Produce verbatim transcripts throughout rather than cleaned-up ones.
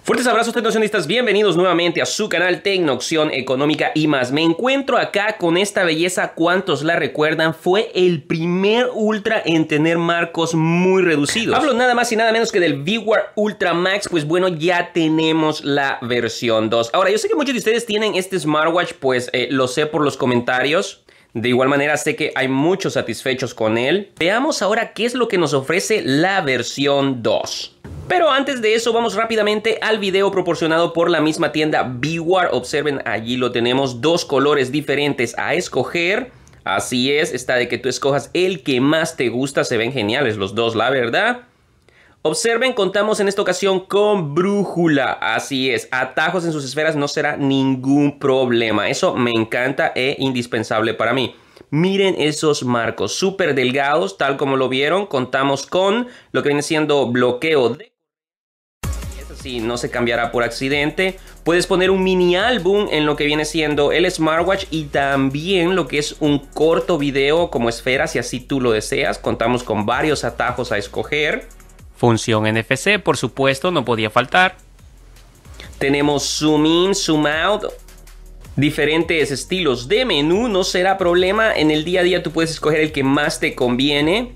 Fuertes abrazos tecnocionistas, bienvenidos nuevamente a su canal Tecnoopción Económica y más. Me encuentro acá con esta belleza, ¿cuántos la recuerdan? Fue el primer Ultra en tener marcos muy reducidos. Hablo nada más y nada menos que del ViewWare Ultra Max, pues bueno, ya tenemos la versión dos. Ahora, yo sé que muchos de ustedes tienen este smartwatch, pues eh, lo sé por los comentarios. De igual manera sé que hay muchos satisfechos con él. Veamos ahora qué es lo que nos ofrece la versión dos. Pero antes de eso vamos rápidamente al video proporcionado por la misma tienda ViewWare. Observen, allí lo tenemos, dos colores diferentes a escoger. Así es, está de que tú escojas el que más te gusta, se ven geniales los dos, la verdad. Observen, contamos en esta ocasión con brújula, así es, atajos en sus esferas no será ningún problema. Eso me encanta e indispensable para mí. Miren esos marcos súper delgados, tal como lo vieron. Contamos con lo que viene siendo bloqueo de... Si no se cambiará por accidente. Puedes poner un mini álbum en lo que viene siendo el smartwatch y también lo que es un corto video como esfera, si así tú lo deseas. Contamos con varios atajos a escoger. Función N F C, por supuesto, no podía faltar. Tenemos zoom in, zoom out. Diferentes estilos de menú, no será problema. En el día a día tú puedes escoger el que más te conviene.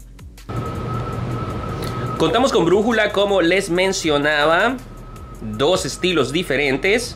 Contamos con brújula, como les mencionaba. Dos estilos diferentes.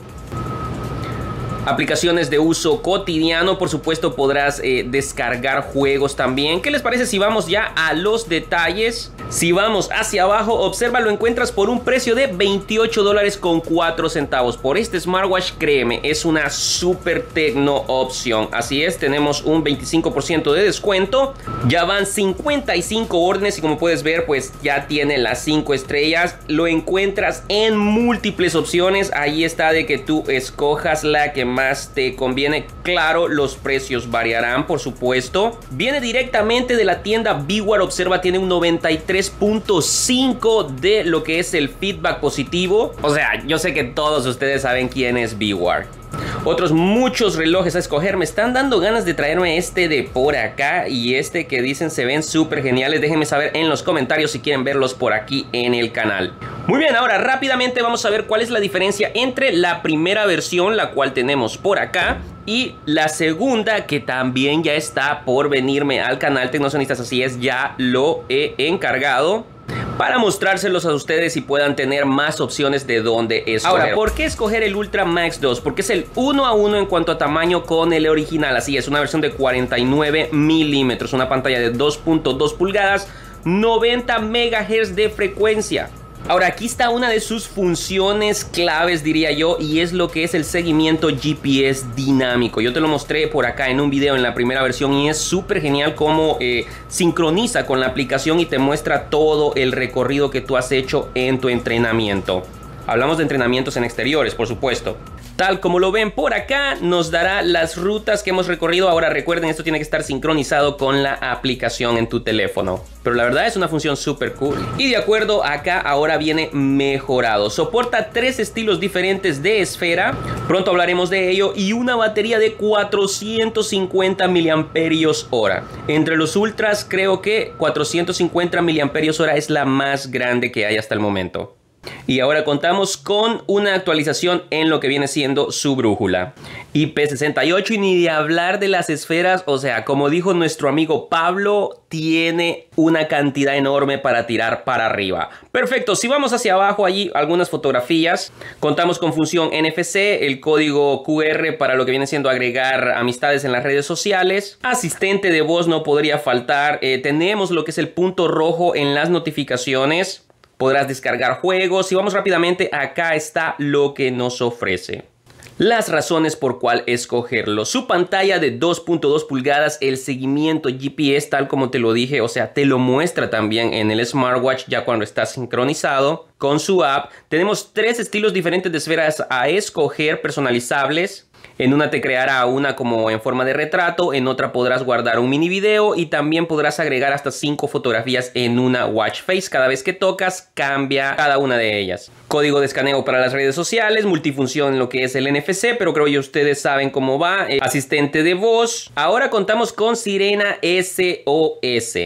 Aplicaciones de uso cotidiano, por supuesto podrás eh, descargar juegos también. ¿Qué les parece si vamos ya a los detalles? Si vamos hacia abajo, observa, lo encuentras por un precio de veintiocho dólares con cuatro centavos. Por este smartwatch, créeme, es una super tecno opción. Así es, tenemos un veinticinco por ciento de descuento. Ya van cincuenta y cinco órdenes y como puedes ver, pues ya tiene las cinco estrellas. Lo encuentras en múltiples opciones. Ahí está de que tú escojas la que más te conviene. Claro, los precios variarán, por supuesto. Viene directamente de la tienda ViewWare. Observa, tiene un noventa y tres punto cinco de lo que es el feedback positivo. O sea, yo sé que todos ustedes saben quién es ViewWare. Otros muchos relojes a escoger. Me están dando ganas de traerme este de por acá y este que dicen se ven súper geniales. Déjenme saber en los comentarios si quieren verlos por aquí en el canal. Muy bien, ahora rápidamente vamos a ver cuál es la diferencia entre la primera versión, la cual tenemos por acá, y la segunda, que también ya está por venirme al canal Tecnocionistas. Así es, ya lo he encargado para mostrárselos a ustedes y puedan tener más opciones de dónde escoger. Ahora, ¿por qué escoger el Ultra Max dos? Porque es el uno a uno en cuanto a tamaño con el original. Así es, una versión de cuarenta y nueve milímetros, una pantalla de dos punto dos pulgadas, noventa megahertz de frecuencia. Ahora, aquí está una de sus funciones claves, diría yo, y es lo que es el seguimiento G P S dinámico. Yo te lo mostré por acá en un video en la primera versión y es súper genial cómo eh, sincroniza con la aplicación y te muestra todo el recorrido que tú has hecho en tu entrenamiento. Hablamos de entrenamientos en exteriores, por supuesto. Tal como lo ven por acá, nos dará las rutas que hemos recorrido. Ahora recuerden, esto tiene que estar sincronizado con la aplicación en tu teléfono. Pero la verdad es una función súper cool. Y de acuerdo acá, ahora viene mejorado. Soporta tres estilos diferentes de esfera. Pronto hablaremos de ello. Y una batería de cuatrocientos cincuenta miliamperios hora. Entre los ultras, creo que cuatrocientos cincuenta miliamperios hora es la más grande que hay hasta el momento. Y ahora contamos con una actualización en lo que viene siendo su brújula. I P sesenta y ocho, y ni de hablar de las esferas. O sea, como dijo nuestro amigo Pablo, tiene una cantidad enorme para tirar para arriba. Perfecto, si vamos hacia abajo, allí algunas fotografías. Contamos con función N F C, el código Q R para lo que viene siendo agregar amistades en las redes sociales. Asistente de voz no podría faltar. Eh, tenemos lo que es el punto rojo en las notificaciones. Podrás descargar juegos y vamos rápidamente, acá está lo que nos ofrece. Las razones por cuál escogerlo. Su pantalla de dos punto dos pulgadas, el seguimiento G P S tal como te lo dije, o sea, te lo muestra también en el smartwatch ya cuando está sincronizado con su app. Tenemos tres estilos diferentes de esferas a escoger, personalizables. En una te creará una como en forma de retrato, en otra podrás guardar un mini video y también podrás agregar hasta cinco fotografías en una watch face. Cada vez que tocas cambia cada una de ellas. Código de escaneo para las redes sociales, multifunción en lo que es el N F C, pero creo que ustedes saben cómo va. Eh, asistente de voz. Ahora contamos con Sirena S O S.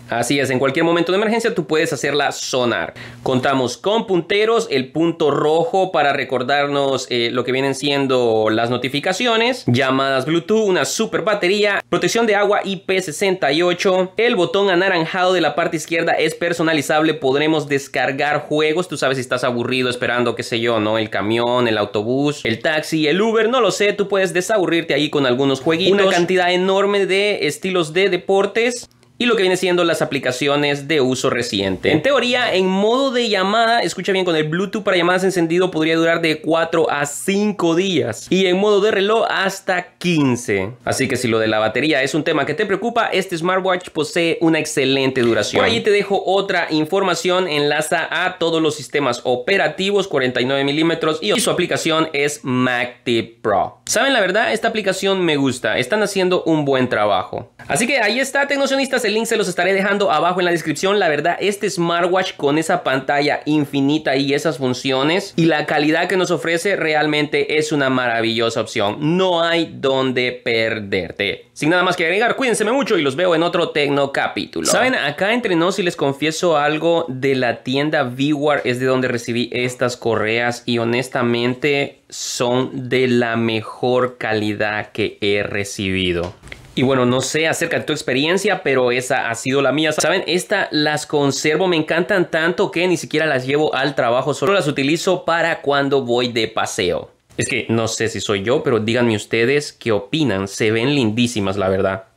Así es, en cualquier momento de emergencia tú puedes hacerla sonar. Contamos con punteros, el punto rojo para recordarnos eh, lo que vienen siendo las notificaciones, llamadas Bluetooth, una super batería, protección de agua I P sesenta y ocho, el botón anaranjado de la parte izquierda es personalizable, podremos descargar juegos, tú sabes si estás aburrido esperando, qué sé yo, ¿no? El camión, el autobús, el taxi, el Uber, no lo sé, tú puedes desaburrirte ahí con algunos jueguitos, una cantidad enorme de estilos de deportes y lo que viene siendo las aplicaciones de uso reciente. En teoría, en modo de llamada, escucha bien, con el Bluetooth para llamadas encendido podría durar de cuatro a cinco días. Y en modo de reloj hasta quince. Así que si lo de la batería es un tema que te preocupa, este smartwatch posee una excelente duración. Por ahí te dejo otra información. Enlaza a todos los sistemas operativos, cuarenta y nueve milímetros, y su aplicación es MagTip Pro. ¿Saben la verdad? Esta aplicación me gusta. Están haciendo un buen trabajo. Así que ahí está, tecnocionistas. El link se los estaré dejando abajo en la descripción. La verdad, este smartwatch con esa pantalla infinita y esas funciones y la calidad que nos ofrece realmente es una maravillosa opción. No hay donde perderte. Sin nada más que agregar, cuídense mucho y los veo en otro Tecno Capítulo. Saben, acá entre nos, si les confieso algo, de la tienda ViWare es de donde recibí estas correas y honestamente son de la mejor calidad que he recibido. Y bueno, no sé acerca de tu experiencia, pero esa ha sido la mía. ¿Saben? Estas las conservo, me encantan tanto que ni siquiera las llevo al trabajo. Solo las utilizo para cuando voy de paseo. Es que no sé si soy yo, pero díganme ustedes qué opinan. Se ven lindísimas, la verdad.